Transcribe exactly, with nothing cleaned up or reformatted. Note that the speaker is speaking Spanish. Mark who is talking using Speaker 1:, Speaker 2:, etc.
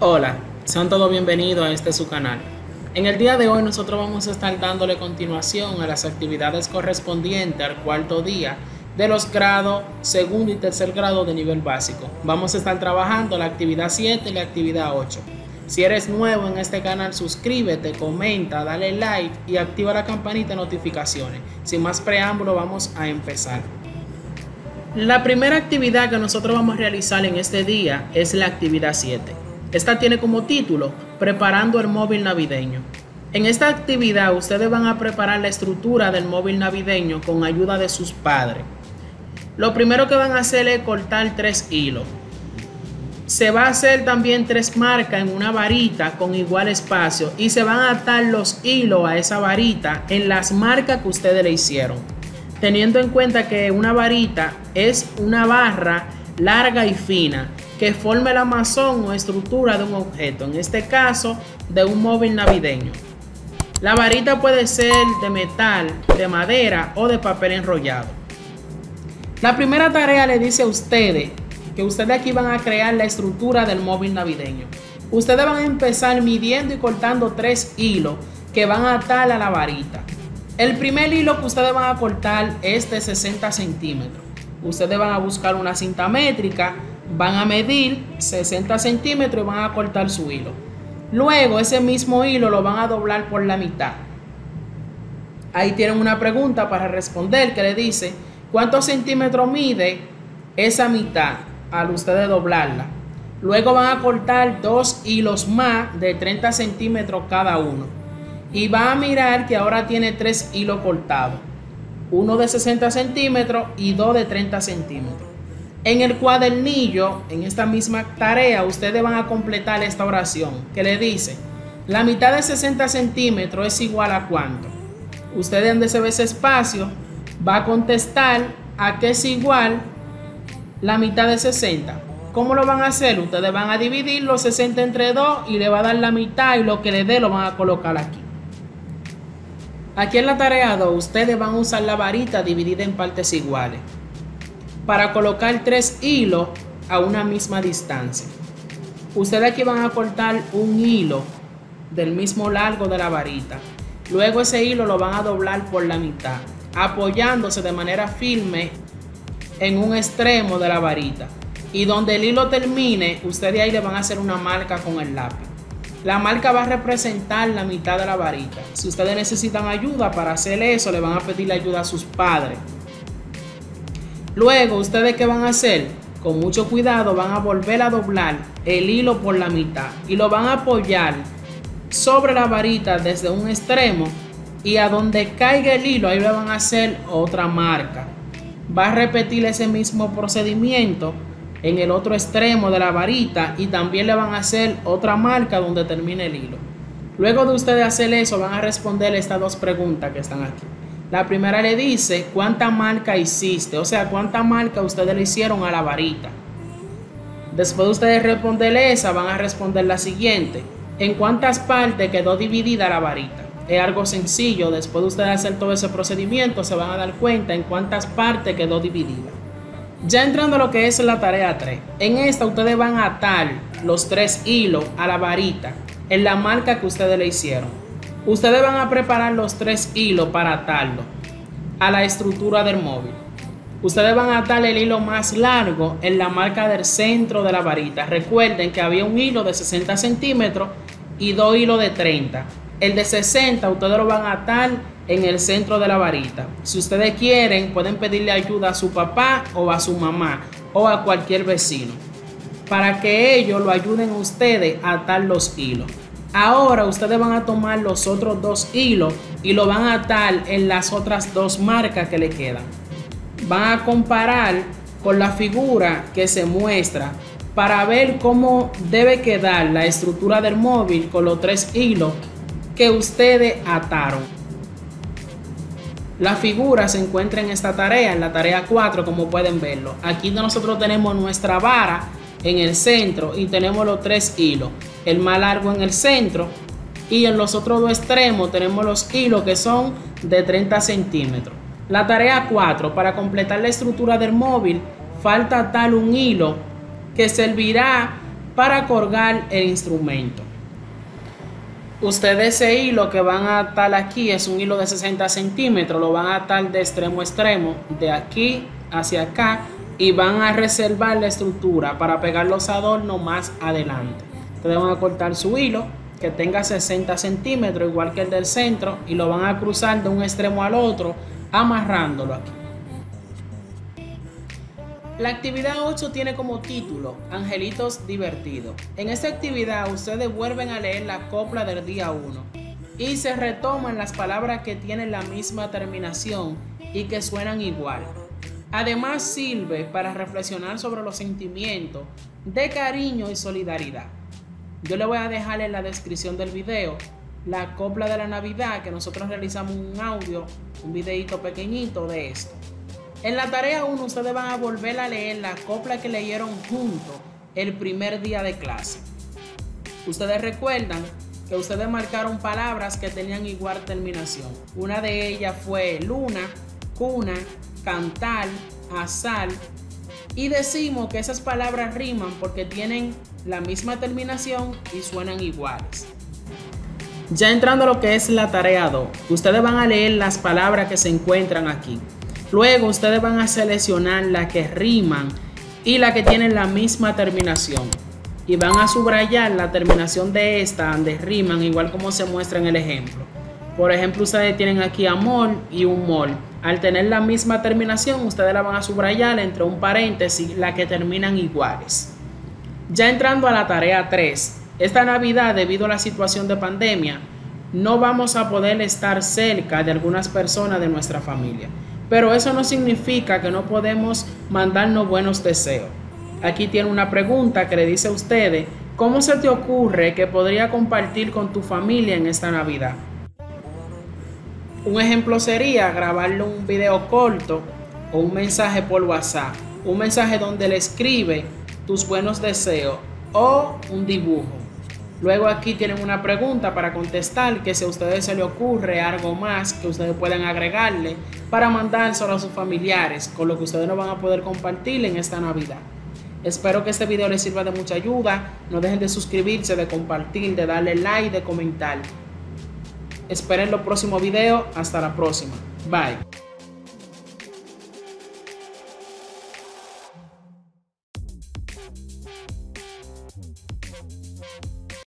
Speaker 1: Hola, sean todos bienvenidos a este su canal. En el día de hoy nosotros vamos a estar dándole continuación a las actividades correspondientes al cuarto día de los grados segundo y tercer grado de nivel básico. Vamos a estar trabajando la actividad siete y la actividad ocho. Si eres nuevo en este canal, suscríbete, comenta, dale like y activa la campanita de notificaciones. Sin más preámbulo, vamos a empezar. La primera actividad que nosotros vamos a realizar en este día es la actividad siete. Esta tiene como título Preparando el móvil navideño. En esta actividad ustedes van a preparar la estructura del móvil navideño con ayuda de sus padres. Lo primero que van a hacer es cortar tres hilos. Se va a hacer también tres marcas en una varita con igual espacio y se van a atar los hilos a esa varita en las marcas que ustedes le hicieron, teniendo en cuenta que una varita es una barra larga y fina que forma el armazón o estructura de un objeto, en este caso de un móvil navideño. La varita puede ser de metal, de madera o de papel enrollado. La primera tarea le dice a ustedes que ustedes aquí van a crear la estructura del móvil navideño. Ustedes van a empezar midiendo y cortando tres hilos que van a atar a la varita. El primer hilo que ustedes van a cortar es de sesenta centímetros. Ustedes van a buscar una cinta métrica, van a medir sesenta centímetros y van a cortar su hilo. Luego ese mismo hilo lo van a doblar por la mitad. Ahí tienen una pregunta para responder que le dice ¿cuántos centímetros mide esa mitad al ustedes doblarla? Luego van a cortar dos hilos más de treinta centímetros cada uno. Y van a mirar que ahora tiene tres hilos cortados. Uno de sesenta centímetros y dos de treinta centímetros. En el cuadernillo, en esta misma tarea, ustedes van a completar esta oración que le dice la mitad de sesenta centímetros es igual a ¿cuánto? Ustedes donde se ve ese espacio va a contestar a qué es igual la mitad de sesenta. ¿Cómo lo van a hacer? Ustedes van a dividir los sesenta entre dos y le va a dar la mitad y lo que le dé lo van a colocar aquí. Aquí en la tarea dos ustedes van a usar la varita dividida en partes iguales para colocar tres hilos a una misma distancia. Ustedes aquí van a cortar un hilo del mismo largo de la varita. Luego ese hilo lo van a doblar por la mitad, apoyándose de manera firme en un extremo de la varita. Y donde el hilo termine, ustedes ahí le van a hacer una marca con el lápiz. La marca va a representar la mitad de la varita. Si ustedes necesitan ayuda para hacer eso, le van a pedir ayuda a sus padres. Luego, ¿ustedes qué van a hacer? Con mucho cuidado van a volver a doblar el hilo por la mitad y lo van a apoyar sobre la varita desde un extremo y a donde caiga el hilo, ahí le van a hacer otra marca. Va a repetir ese mismo procedimiento en el otro extremo de la varita y también le van a hacer otra marca donde termine el hilo. Luego de ustedes hacer eso, van a responder estas dos preguntas que están aquí. La primera le dice ¿cuánta marca hiciste? O sea, ¿cuánta marca ustedes le hicieron a la varita? Después de ustedes responderle esa, van a responder la siguiente: ¿en cuántas partes quedó dividida la varita? Es algo sencillo. Después de ustedes hacer todo ese procedimiento, se van a dar cuenta en cuántas partes quedó dividida. Ya entrando a lo que es la tarea tres, en esta ustedes van a atar los tres hilos a la varita en la marca que ustedes le hicieron. Ustedes van a preparar los tres hilos para atarlo a la estructura del móvil. Ustedes van a atar el hilo más largo en la marca del centro de la varita. Recuerden que había un hilo de sesenta centímetros y dos hilos de treinta. El de sesenta ustedes lo van a atar en el centro de la varita. Si ustedes quieren, pueden pedirle ayuda a su papá o a su mamá o a cualquier vecino para que ellos lo ayuden a ustedes a atar los hilos. Ahora ustedes van a tomar los otros dos hilos y lo van a atar en las otras dos marcas que le quedan. Van a comparar con la figura que se muestra para ver cómo debe quedar la estructura del móvil con los tres hilos que ustedes ataron. La figura se encuentra en esta tarea, en la tarea cuatro, como pueden verlo. Aquí nosotros tenemos nuestra vara en el centro y tenemos los tres hilos, el más largo en el centro y en los otros dos extremos tenemos los hilos que son de treinta centímetros. La tarea cuatro, para completar la estructura del móvil, falta atar un hilo que servirá para colgar el instrumento. Ustedes ese hilo que van a atar aquí es un hilo de sesenta centímetros, lo van a atar de extremo a extremo, de aquí hacia acá, y van a reservar la estructura para pegar los adornos más adelante. Ustedes van a cortar su hilo que tenga sesenta centímetros, igual que el del centro, y lo van a cruzar de un extremo al otro, amarrándolo aquí. La actividad ocho tiene como título Angelitos Divertidos. En esta actividad ustedes vuelven a leer la copla del día uno y se retoman las palabras que tienen la misma terminación y que suenan igual. Además sirve para reflexionar sobre los sentimientos de cariño y solidaridad. Yo le voy a dejar en la descripción del video la copla de la Navidad, que nosotros realizamos un audio, un videito pequeñito de esto. En la tarea uno ustedes van a volver a leer la copla que leyeron juntos el primer día de clase. Ustedes recuerdan que ustedes marcaron palabras que tenían igual terminación. Una de ellas fue luna, cuna, cantar, azar, y decimos que esas palabras riman porque tienen la misma terminación y suenan iguales. Ya entrando a lo que es la tarea dos, ustedes van a leer las palabras que se encuentran aquí. Luego ustedes van a seleccionar las que riman y las que tienen la misma terminación. Y van a subrayar la terminación de esta donde riman, igual como se muestra en el ejemplo. Por ejemplo, ustedes tienen aquí amor y un mol. Al tener la misma terminación, ustedes la van a subrayar entre un paréntesis, las que terminan iguales. Ya entrando a la tarea tres, esta Navidad, debido a la situación de pandemia, no vamos a poder estar cerca de algunas personas de nuestra familia. Pero eso no significa que no podemos mandarnos buenos deseos. Aquí tiene una pregunta que le dice a ustedes, ¿cómo se te ocurre que podría compartir con tu familia en esta Navidad? Un ejemplo sería grabarle un video corto o un mensaje por WhatsApp. Un mensaje donde le escribe tus buenos deseos o un dibujo. Luego aquí tienen una pregunta para contestar, que si a ustedes se les ocurre algo más que ustedes puedan agregarle para mandárselo a sus familiares, con lo que ustedes no van a poder compartir en esta Navidad. Espero que este video les sirva de mucha ayuda. No dejen de suscribirse, de compartir, de darle like, de comentar. Esperen los próximos videos. Hasta la próxima. Bye.